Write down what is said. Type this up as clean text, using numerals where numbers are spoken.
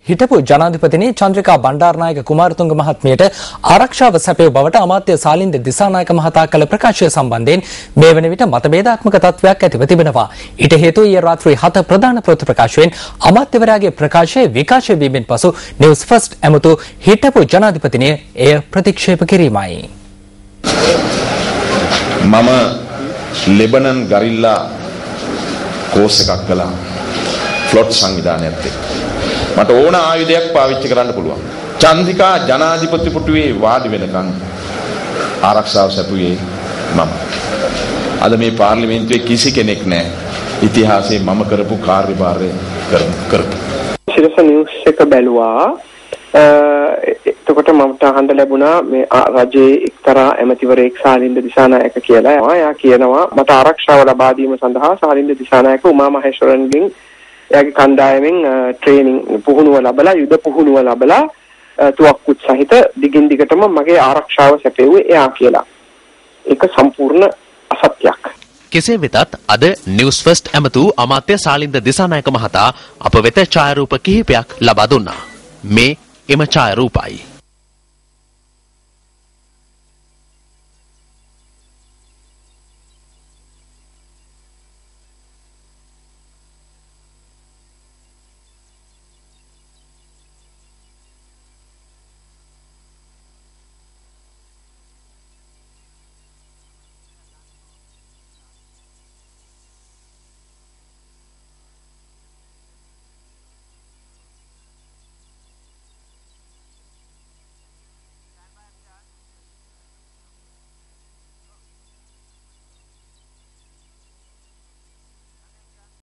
හිටපු ජනාධිපතිනි චන්ද්‍රිකා බණ්ඩාරනායක කුමාරතුංග මහත්මියට ආරක්ෂාව සැපයූ බවට අමාත්‍ය සාලින්ද දිසානායක මහතා කළ ප්‍රකාශය සම්බන්ධයෙන් මේ වන විට මතභේදාත්මක තත්ත්වයක් ඇතිව තිබෙනවා. ඊට හේතුව ඊයේ රාත්‍රී 7 ප්‍රධාන ප්‍රවෘත්ති ප්‍රකාශයෙන් අමාත්‍යවරයාගේ ප්‍රකාශය විකාශය වීමෙන් පසු නිවුස් ෆස්ට් ඇමතු හිටපු ජනාධිපතිනිය එය ප්‍රතික්ෂේප කිරීමයි. මම ලෙබනන් ගරිල්ලා කෝස් එකක් කළා ෆ්ලොට් සංවිධානයත් එක්ක. මට ඕන ආයුධයක් පාවිච්චි කරන්න පුළුවන්. චන්ද්‍රිකා ජනාධිපති පුටුවේ වාඩි වෙනකන් ආරක්ෂාව සැපුවේ මම. අද මේ පාර්ලිමේන්තුවේ කිසි කෙනෙක් නැහැ ඉතිහාසයේ මම කරපු කාර්යභාරය කරපු. සිරස නිවුස් එක බැලුවා. එතකොට මට අහන්න ලැබුණා මේ රජයේ එක්තරා ඇමතිවරයෙක් සාලින්ද දිසානායක කියලා. එයා කියනවා මට ආරක්ෂාව ලබා දීම සඳහා සාලින්ද දිසානායක උමා මහේශ්වරන්ගෙන් එයාගේ කණ්ඩායමෙන් ට්‍රේනින් පුහුණුව ලැබලා යුද පුහුණුව ලැබලා තුවක්කුත් සහිත දිගින් දිගටම මගේ ආරක්ෂාව සැපෙව්වේ එයා කියලා. ඒක සම්පූර්ණ අසත්‍යයක්. කෙසේ වෙතත් අද නිවුස් ෆස්ට් ඇමතු අමාත්‍ය සාලින්ද දිසානායක මහතා අප වෙත ඡායාරූප කිහිපයක් ලබා දුන්නා. මේ එම ඡායාරූපයි.